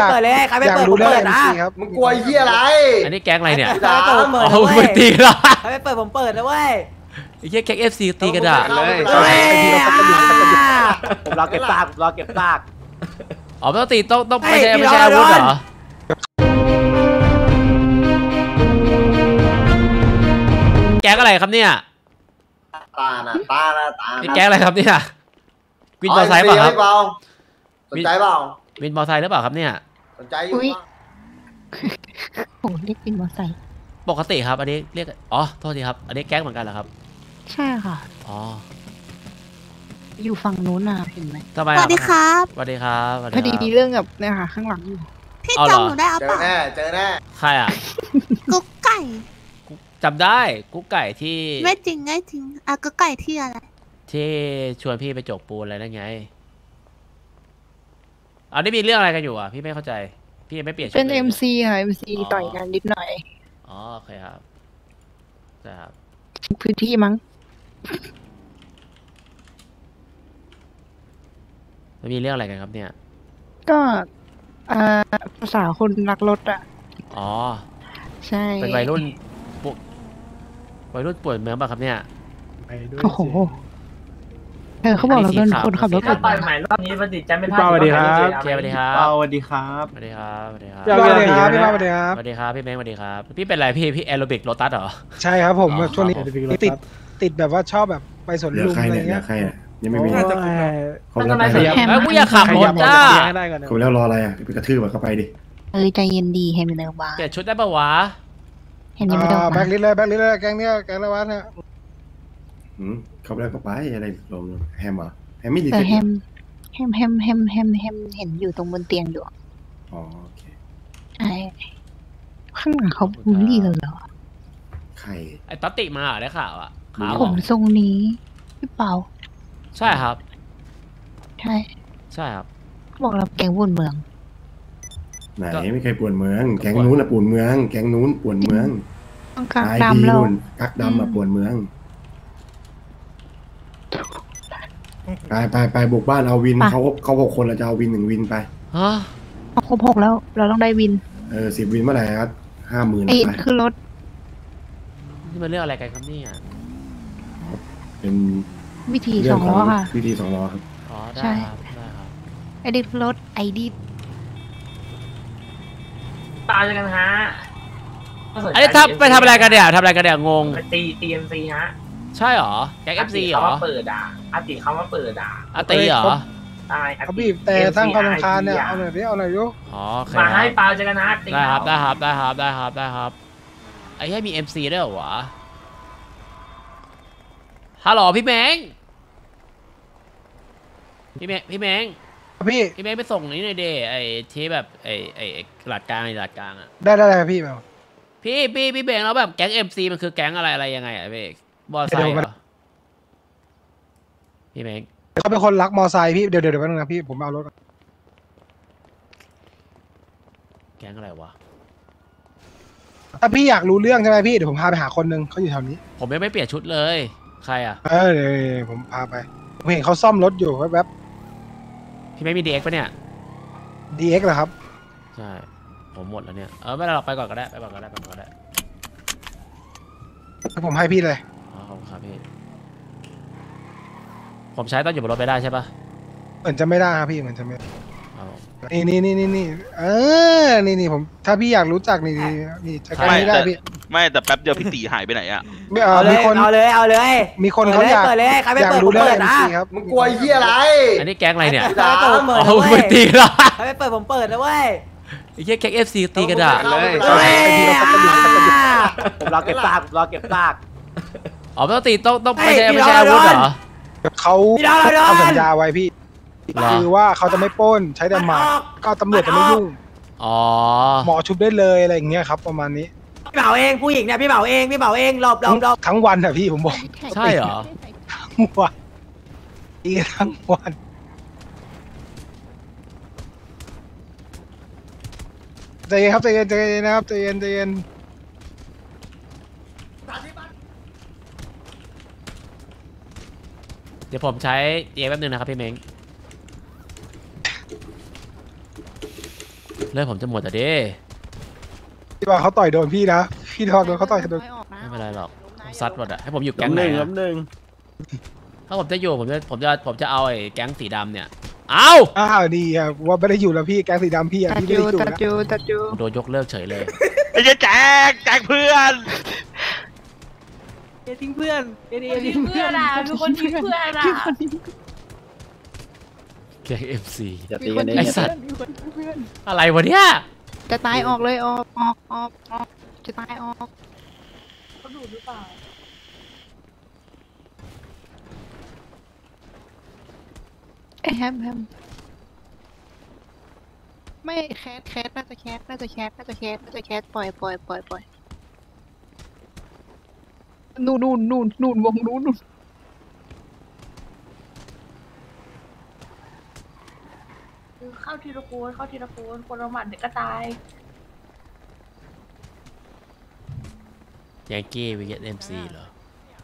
เปิดเลยใครไม่เปิดผมเปิดนะมึงกลัวเหี้ยอะไรอันนี้แก๊งอะไรเนี่ยใครไม่เปิดผมเปิดนะเว้ยตีกันเหรอใครไม่เปิดผมเปิดนะเว้ยไอ้เหี้ยแก๊งFCตีกันอ่ะผมรอเก็บซากอ๋อไม่ต้องตีต้องไม่ใช่อาวุธเหรอแก๊งอะไรครับเนี่ยตานี่แก๊งอะไรครับเนี่ยวินมอเตอร์ไซค์เปล่าครับสนใจเปล่าวินมอเตอร์ไซค์หรือเปล่าครับเนี่ยสนใจอยู่ผมเรียกวินมอเตอร์ไซค์ปกติครับอันนี้เรียกอ๋อโทษทีครับอันนี้แก๊งเหมือนกันเหรอครับใช่ค่ะอ๋ออยู่ฝั่งนู้นน่ะเห็นไหมทำไมสวัสดีครับสวัสดีครับพอดีมีเรื่องกับเนี่ยค่ะข้างหลังอยู่พี่จำหนูได้เอาเปล่าเจอแน่ใครอ่ะกุ๊กไก่จำได้กุ๊กไก่ที่ไม่จริงกุ๊กไก่ที่อะไรที่ชวนพี่ไปจกปูนอะไรนั่นไงอันนี้มีเรื่องอะไรกันอยู่อ่ะพี่ไม่เข้าใจพี่ไม่เปลี่ยนเป็น MC ค่ะ MC ต่อยกันนิดหน่อยอ๋อโอเคครับครับพื้นที่มั้งมันมีเรื่องอะไรกันครับเนี่ยก็ภาษาคนรักรถอ่ะอ๋อใช่เป็นวัยรุ่นป่วยเมืองป่ะครับเนี่ยโอ้โหเขาบอกเราเป็นคนขับรถต่อยใหม่รอบนี้ประดิษฐ์จะไม่พลาดสวัสดีครับสวัสดีครับสวัสดีครับสวัสดีครับสวัสดีครับสวัสดีครับพี่สวัสดีครับสวัสดีครับพี่แมงสวัสดีครับพี่เป็นไรพี่แอโรบิกโรตัสเหรอใช่ครับผมช่วงนี้ติดแบบว่าชอบแบบไปสวนลุมอะไรเงี้ยใครยังไม่มีเขาทำไมกูอยากขับรถจ้าเขาแล้วรออะไรอ่ะไปกระทืบเข้าไปดิใจเย็นดีเห็นไหมเดิมบ้าเปลี่ยนชุดได้ปะวะเห็นยังไม่เดิมแบ็คลิสเลยแกงเนี้ยแกงละวันเนี่ยเขาแล้วก็ไปอะไรลมแฮมเหรอแฮมไม่ดีแฮมเห็นอยู่ตรงบนเตียงอยู่อ๋อโอเคใช่ข้างหลังเขาบูลลี่เราเหรอใครไอ้ต๊อตติมาได้ข่าวอ่ะผมทรงนี้พี่เปาใช่ครับใช่ครับบอกเราแกงวุ่นเมืองไหนไม่เคยป่วนเมืองแก๊งนู้นอ่ะป่วนเมืองแก๊งนู้นป่วนเมืองกักดำเรากักดำอ่ะป่วนเมืองไปบุกบ้านเอาวินเขา6 คนเราจะเอาวิน1 วินไปครบ6แล้วเราต้องได้วิน 10 วินเมื่อไหร่ครับ50,000 ไปคือรถนี่มันเรื่องอะไรกันครับเนี่ยเป็นวิธี2 ล้อค่ะวิธี2 ล้อครับอ๋อได้ครับไอดิรถไอดิตามกันฮะไอ้ไปทำอะไรกันเนี่ยงงตี MC ฮะใช่หรอแก๊ง FC เหรอเปิดอ่ะเขามาเปิดอ่ะตีเหรอตายเขาบีบแต่ทั้งความรำคาญเนี่ยเอาหน่อยยุอ๋อมาให้เปล่าเจอกันนะได้ครับไอ้ให้มี MC ได้เหรอวะฮัลโหลพี่แมงพี่แมงพี่แมงไปส่งนี่หน่อยเดไอ้ที่แบบไอ้หลัดกลางอ่ะได้พี่แบบพี่แบงแล้วแบบแก๊ง MC มันคือแก๊งอะไรยังไงอ่ะพี่บอสไซค์เหรอพี่แมงเขาเป็นคนรักมอไซค์พี่เดี๋ยวแป๊บนึงนะพี่ผมเอารถแก๊งอะไรวะถ้าพี่อยากรู้เรื่องใช่ไหมพี่เดี๋ยวผมพาไปหาคนนึงเขาอยู่แถวนี้ผมยังไม่เปลี่ยนชุดเลยใครอ่ะเดี๋ยวผมพาไปผมเห็นเขาซ่อมรถอยู่แวบพี่ไม่มี DX ปะเนี่ย DX เหรอครับใช่ผมหมดแล้วเนี่ยไม่เป็นไรหรอกไปก่อนก็ได้ผมให้พี่เลยขอบคุณครับพี่ผมใช้ต้องอยู่บนรถไปได้ใช่ปะเหมือนจะไม่ได้ครับพี่เหมือนจะไม่นี่นี่ผมถ้าพี่อยากรู้จักนี่จะใกล้ได้พี่ไม่แต่แป๊บเดียวพี่ตีหายไปไหนอ่ะไม่เอาเลยมีคนเขาอยากใครไม่เปิดผมเปิดนะครับมึงกลัวเหี้ยอะไรอันนี้แก๊งอะไรเนี่ยใครไม่เปิดผมเปิดนะเว้ยตีกันใครไม่เปิดผมเปิดนะเว้ยไอ้แก๊ง FC ตีกันอ่ะผมรอเก็บซากอ๋อไม่ต้องตีต้องไม่ใช่อาวุธเหรอเขาสัญญาไว้พี่คือว่าเขาจะไม่ปล้นใช้แต่หมาก็ตำรวจจะไม่ยุ่งหมอชุบได้เลยอะไรอย่างเงี้ยครับประมาณนี้พี่เบาเองผู้หญิงเนี่ยพี่เบาเองหลบทั้งวันอะพี่ผมบอกใช่เหรอทั้งวันทั้งวันใจเย็นครับใจเย็นนะครับใจเย็นเดี๋ยวผมใช้แป๊บนึงนะครับพี่เม้งเลือดผมจะหมดแต่ดิพี่ว่าเขาต่อยโดนพี่นะพี่ทองโดนเขาต่อยโดนไม่เป็นไรหรอกผมซัดหมดอะให้ผมอยู่แก๊งไหนอะถ้าผมจะอยู่ผมจะเอาไอ้แก๊งสีดำเนี่ยเอาอ้าวดีอ่ะว่าไม่ได้อยู่แล้วพี่แก๊งสีดำพี่อ่ะตัดพี่ไม่จูได้อยู่ตัดนะจูโดนยกเลิกเฉยเลยไอ้เจ๊แจกเพื่อนทิ้งเพื่อนเอเอทิ้งเพื่อนอ่ะมีคนทิ้งเพื่อนอ่ะแก๊งเอ็มซีจะตีกันเองไอสัตว์อะไรวะเนี่ยจะตายออกเลยออกจะตายออกเขาดูหรือเปล่าแฮมไม่แคสน่าจะแคสปล่อยนู่นวงนู่นเข้าทีละคนคนละหมัดเด็กก็ตายยังกี้วีเอ็มซีเหรอ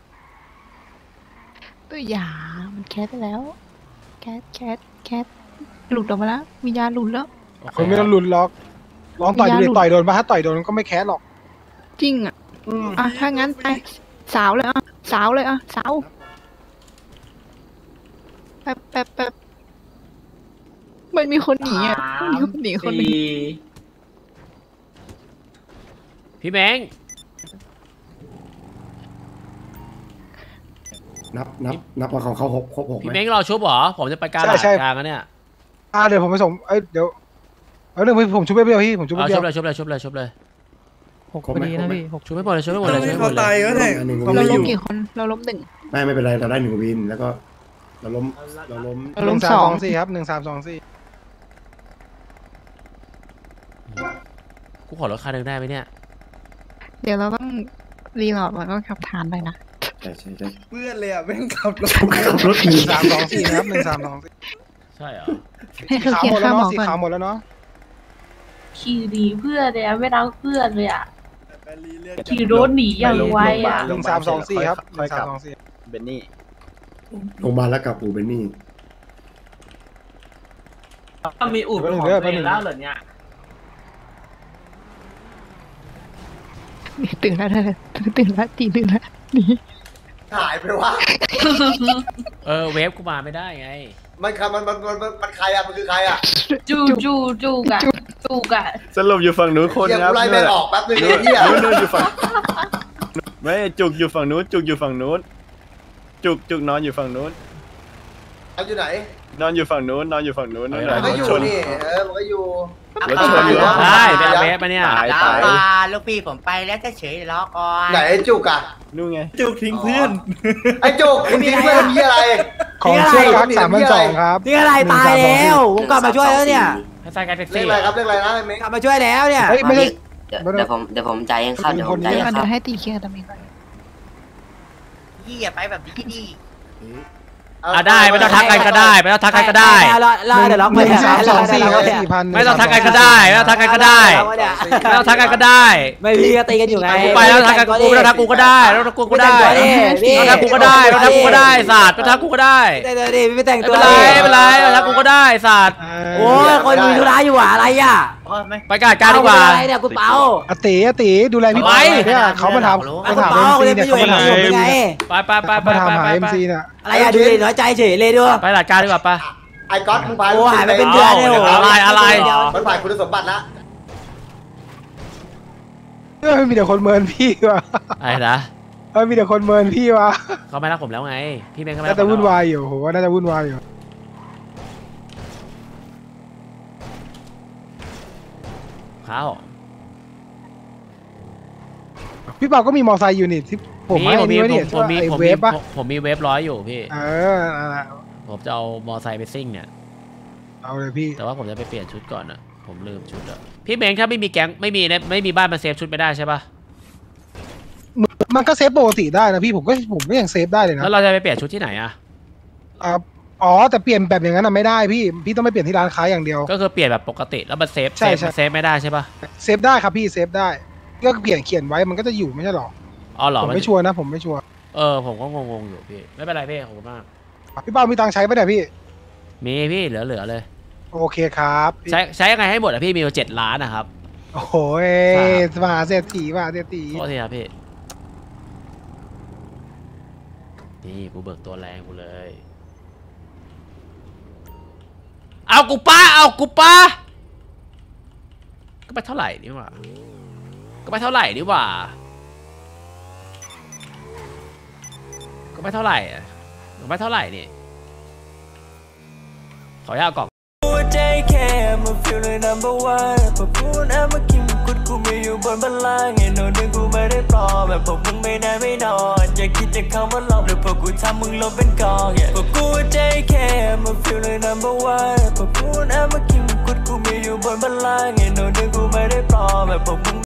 ตัวอย่ามันแคสไปแล้วแคสหลุดออกมาแล้ววิญญาณหลุดแล้วคนไม่ต้องลุ้นล็อกลองต่อยดูดิต่อยโดนปะถ้าต่อยโดนก็ไม่แคสหรอกจริงอ่ะถ้างั้นไปสาวเลยสาวแป๊บไม่มีคนหนีอ่ะมีคนหนีคนหนึ่งพี่แมงนับว่าเขาครบ6 พี่ไหมแมงเราชุบเหรอผมจะไปกลางกันเนี่ยเดี๋ยวผมไปส่งเดี๋ยวเอาเรื่องผมชุบไปเดียวพี่ผมชุบไปเอาเดีชุยวบเลย 6 พอดีนะพี่ชุบไม่หมดเลยตายก็ได้เราล้มกี่คนเราล้มหนึ่งไม่เป็นไรเราได้1 วินแล้วก็เราล้ม 1324ครับ1324 กูขอรถคันหนึ่งได้ไหมเนี่ยเดี๋ยวเราต้องรีโหลดแล้วก็ขับฐานไปนะใช่เพื่อนเลยอ่ะแม่งขับรถรถ 1324นะครับ1324 ใช่เหรอให้เขาขาวเคลียหมดร์แล้ข้าว วหมอเนาะสีก่อนขาวหมดแล้วเนาะขี่หนีเพื่อนเลยอ่ะไม่รักเพื่อนเลยอ่ะขี่รถหนีอย่างไวอ่ะ 1324ครับ1324 เบนนี่โรงพยาบาลแล้วกับอูเบนนี่มีอุดของตัวเองแล้วเหรอเนี่ยตื่นแล้วตีตื่นแล้วนี่หายไปวะเวฟกูมาไม่ได้ไงมันใครอ่ะมันคือใครอ่ะจูกอ่ะสรุปอยู่ฝั่งนู้นคนเดี๋ยวครักูบไล่แม่งออกแป๊บนึงไอ้เหี้ยนู้นอยู่ฝั่งไม่จุกอยู่ฝั่งนู้นจุกนอนอยู่ฝั่งนู้นมันอยู่ไหนนอนอยู่ฝั่งนู้นนั่นแหมันละก็รถอยู่ชนนี่มันก็อยู่รถชนอยู่ได้ไปเอาเวฟมาเนี่ยตายลูกพี่ผมไปแล้วจะเฉยรอก่อนไหนไอ้จุกอ่ะนู่นไงจุกทิ้งเพื่อนไอ้จุกมึงทิ้งเพื่อนมีอะไรของเชือกรัก3,200ครับนี่อะไรตายแล้วผมกลับมาช่วยแล้วเนี่ยให้ใส่กันแท็กเลขซี่อะไรครับเลขอะไรนะไอ้เม้งกลับมาช่วยแล้วเนี่ยเฮ้ยไม่ใช่เดี๋ยวผมจ่ายเองครับเดี๋ยวผมจ่ายเดี๋เอยวงก่อนครับเดี๋ยวให้ตีเคลียร์ตรงนี้ก่อนพี่อย่าไปแบบนี้ดิได้ไม่ต้องทักกันก็ได้ไม่ต้องทักกันก็ได้แล้วเดี๋ยวล็อกไป 1324ครับไม่ต้องทักกันก็ได้ไม่ต้องทักกันก็ได้ไม่ต้องทักกันก็ได้ไม่พี่ก็ตีกันอยู่ไงกูไปแล้วทักกันกูไม่ต้องทักกูก็ได้แล้วทักกูก็ได้แล้วทักกูก็ได้แล้วทักกูก็ได้ศาสตร์แล้วทักกูก็ได้ดิไม่แต่งไม่ตัวเป็นไรแล้วทักกูก็ได้ศาสตร์โอ้ยคนมีธุระอยู่อะไรอ่ะไปการดีกว่าอะไรเนี่ยกูเปาอติดูแลพี่เปาเนี่ยเขามาถามกูเปาเลยไปอยู่ในที่ผมยังไงไปมาถามหา MC เนี่ยอะไรอ่ะดูดิน้อยใจเฉยเลยด้วยไปหลักการดีกว่าปะไอ้ก๊อตมึงพาโอ้หายไปเป็นเดือนเลยอะไรมันผ่านคุณสมบัติแล้วมีแต่คนเมินพี่วะไอ้นะมีแต่คนเมินพี่วะเขาไม่รักผมแล้วไงพี่แม่งก็ไม่รัน่าก จะวุ่นวายอยู่โหน่าจะวุ่นวายอยู่ข้าวพี่เปาก็มีมอไซค์อยู่นี่ที่ผมให้นี่ไว้เนี่ยเวฟปะผมมีเวฟ100อยู่พี่นั่นแหละผมจะเอามอไซค์ไปซิ่งเนี่ยเอาเลยพี่แต่ว่าผมจะไปเปลี่ยนชุดก่อนอะผมลืมชุดอะพี่เบงถ้าไม่มีแก๊งไม่มีบ้านมาเซฟชุดไม่ได้ใช่ปะมันก็เซฟปกติได้นะพี่ผมก็ยังเซฟได้เลยนะแล้วเราจะไปเปลี่ยนชุดที่ไหนอะแต่เปลี่ยนแบบอย่างนั้นไม่ได้พี่ต้องไปเปลี่ยนที่ร้านค้าอย่างเดียวก็คือเปลี่ยนแบบปกติแล้วมันเซฟใช่เซฟไม่ได้ใช่ปะเซฟได้ครับพี่เซฟได้ก็เขียนไว้มันก็จะอยู่ไม่ใช่หรออ๋อเหรอผมไม่ชัวร์นะผมไม่ชัวร์ผมก็งงๆอยู่พี่ไม่เป็นไรพี่ขอบคุณมากพี่เปามีตังค์ใช้ปะเนี่ยพี่มีพี่เหลือเลยโอเคครับใช้ยังไงให้หมดอะพี่มีอยู่7 ล้านนะครับโอ้โหมหาเศรษฐีมหาเศรษฐีโทษทีครับพี่นี่กูเบิกตัวแรงกูเลยเอากูป้าก็ไปเท่าไหร่นี่หว่าก็ไปเท่าไหร่นี่นี่ขออนุญาตกล่องใจแค่มาฟิลเลยnumber one พอพูดมากินกุดกูไม่อยู่บนบัลลังก์ไอ้โน่นนึงกูไม่ได้ปลอมแบบพวกมึงไม่ได้ไม่นอนอย่าคิดจะเข้ามาหลอกหรือพวกกูทำมึงลบเป็นกอง